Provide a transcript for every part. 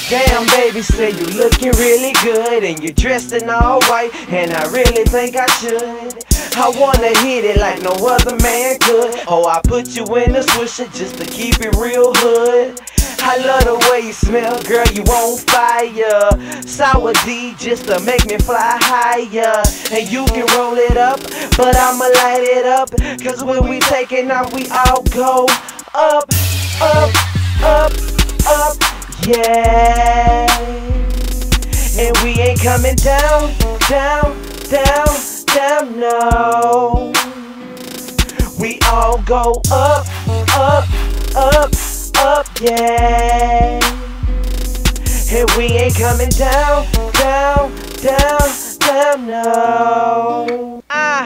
Damn, baby, say you looking really good, and you're dressed in all white, and I really think I should. I wanna hit it like no other man could. Oh, I put you in a swisher just to keep it real hood. I love the way you smell, girl, you on fire. Sour D just to make me fly higher. And you can roll it up, but I'ma light it up. Cause when we taking off, we all go up, up, up, up, yeah. And we ain't coming down, down, down, down, no. We all go up, up, up, up, yeah. And we ain't coming down, down, down, down, no.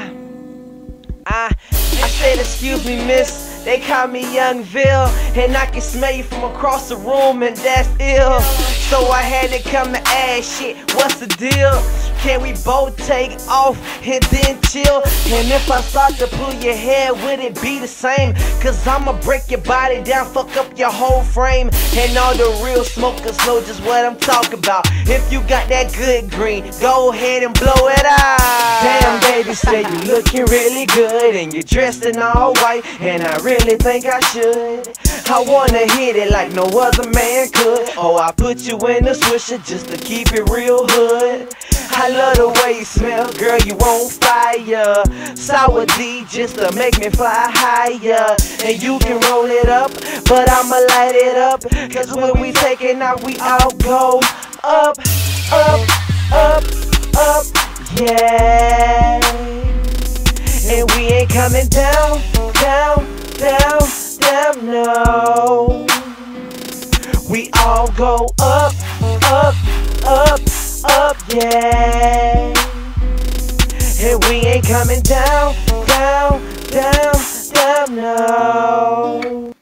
I said, excuse me, miss. They call me Youngville, and I can smell you from across the room, and that's ill. So I had to come and ask, shit, what's the deal? Can we both take off and then chill? And if I start to pull your hair, would it be the same? Cause I'ma break your body down, fuck up your whole frame. And all the real smokers know just what I'm talking about. If you got that good green, go ahead and blow it out. Damn, baby, say you looking really good, and you're dressed in all white, and I really think I should. I wanna hit it like no other man could. Oh, I put you in a swisher just to keep it real hood. I love the way you smell, girl, you on fire. Sour D just to make me fly higher. And you can roll it up, but I'ma light it up. Cause when we taking off, we all go up, up, up, up, yeah. And we ain't coming down, down, down, down, no. We all go up, up, up, up, yeah. And we ain't coming down, down, down, down, no.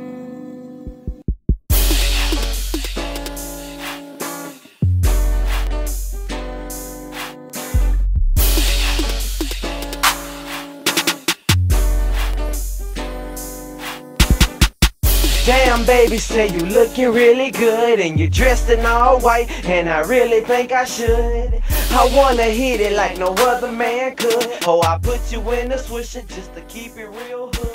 Damn, baby, say you looking really good, and you're dressed in all white, and I really think I should. I wanna hit it like no other man could. Oh, I put you in a swisher just to keep it real hood.